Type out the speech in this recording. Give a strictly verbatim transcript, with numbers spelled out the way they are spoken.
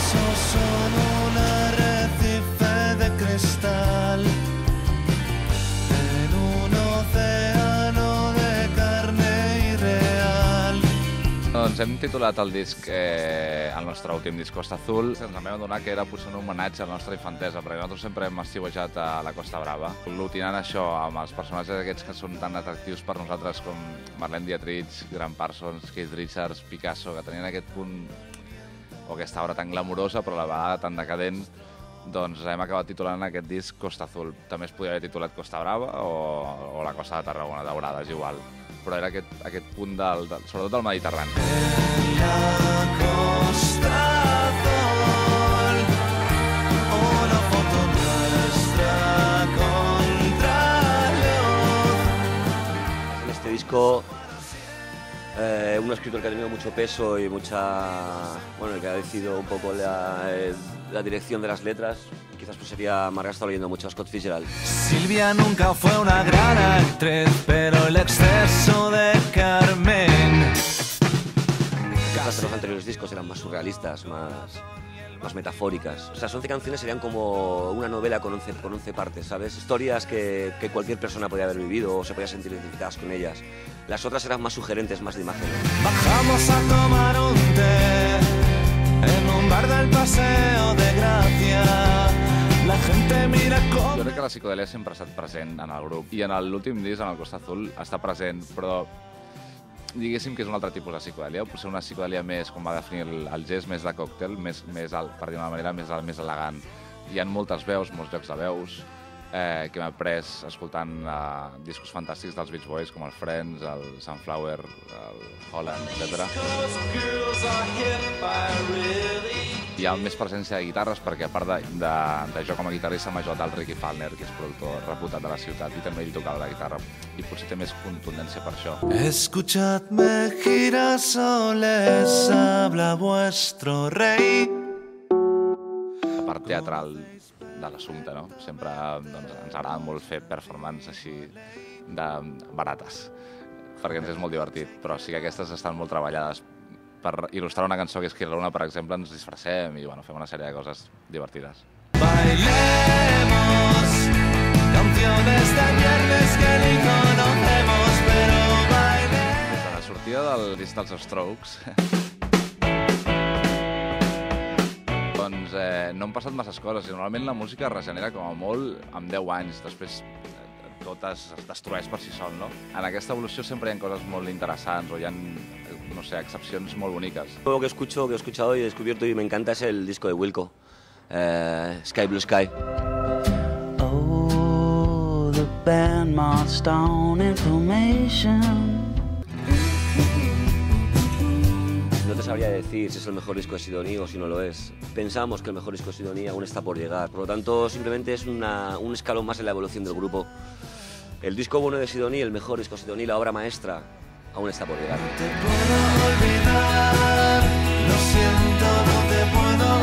besos son un arrecife de cristal en un océano de carne irreal. Doncs hem titulat el disc, eh, el nostre últim disc, Costa Azul. Ens vam adonar que era potser un homenatge a la nostra infantesa, perquè nosaltres sempre hem estiuejat a la Costa Brava, aglutinant això amb els personatges aquests que són tan atractius per nosaltres com Marlene Dietrich, Grant Parsons, Keith Richards, Picasso, que tenien aquest punt o aquesta obra tan glamurosa però a la vegada tan decadent. Doncs hem acabat titulant aquest disc Costa Azul. També es podria haver titulat Costa Brava o, o la Costa de Tarragona, Daurada, és igual. Però era aquest, aquest punt, del, del, sobretot del Mediterrani. En la Costa Azul, una foto nuestra contraluz. En este disco, eh, un escritor que ha tenido mucho peso y mucha, bueno, el que ha decidido un poco la, eh, la dirección de las letras, quizás pues sería, Marc ha estado leyendo mucho a Scott Fitzgerald. Silvia nunca fue una gran actriz, pero el exceso de Carmen. Quizás de los anteriores discos eran más surrealistas, más, más metafóricas. O sea, las once canciones serían como una novela con once, con once partes, ¿sabes? Historias que, que cualquier persona podía haber vivido o se podía sentir identificadas con ellas. Las otras eran más sugerentes, más de imágenes. Bajamos a tomar un té en un bar del Paseo de Gracia. La gente mira com... Jo crec que la psicodèlia sempre ha estat present en el grup i en l'últim disc, en el Costa Azul, està present, però diguéssim que és un altre tipus de psicodèlia, potser una psicodèlia més, com va definir el, el Jess, més de còctel, més, més al, per dir d'una manera, més, més elegant. Hi ha moltes veus, molts jocs de veus, eh, que hem après escoltant eh, discos fantàstics dels Beach Boys, com el Friends, el Sunflower, el Holland, etcètera. Hi ha més presència de guitarres perquè, a part de, de, de jo com a guitarrista, m'ha ajudat el Ricky Falner, que és productor reputat de la ciutat, i també ell tocava la guitarra, i potser té més contundència per això. Escuchadme, girasoles, habla vuestro rey. La part teatral de l'assumpte, no? Sempre doncs, ens agrada molt fer performances així de barates, perquè ens és molt divertit, però sí que aquestes estan molt treballades. Per il·lustrar una cançó que és Kid Luna, per exemple, ens disfressem i bueno, fem una sèrie de coses divertides. Bailemos canciones de viernes que ni conocemos, pero bailemos. Des de la sortida del disc dels Strokes, doncs eh, no han passat masses coses i normalment la música es regenera com a molt amb deu anys, després tot es, es destrueix per si sol, no? En aquesta evolució sempre hi ha coses molt interessants o hi ha, no sé, excepcions molt boniques. Lo que escucho, que he escuchado y he descubierto y me encanta es el disco de Wilco, eh, Sky Blue Sky. Oh, the band marched on information. No te sabría decir si es el mejor disco de Sidoní o si no lo es. Pensamos que el mejor disco de Sidoní aún está por llegar. Por lo tanto, simplemente es una, un escalón más en la evolución del grupo. El disco bueno de Sidoní, el mejor disco de Sidoní, la obra maestra, aún está por llegar. No te puedo olvidar, lo siento, no te puedo